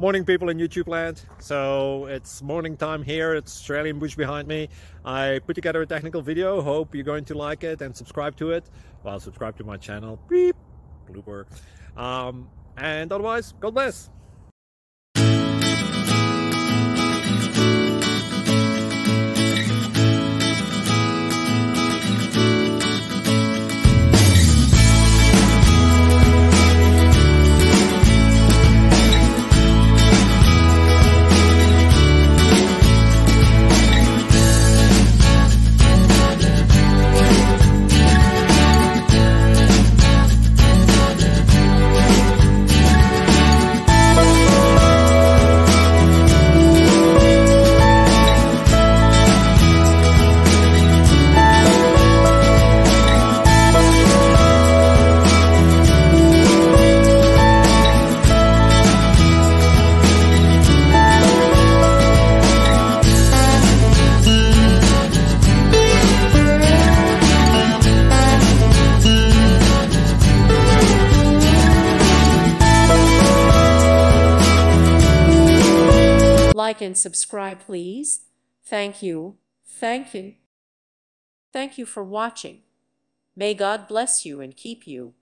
Morning, people in YouTube land. So it's morning time here. It's Australian bush behind me. I put together a technical video. Hope you're going to like it and subscribe to it. Well, subscribe to my channel. Beep, blooper. And otherwise, God bless. Like and subscribe, please. Thank you. Thank you. Thank you for watching. May God bless you and keep you.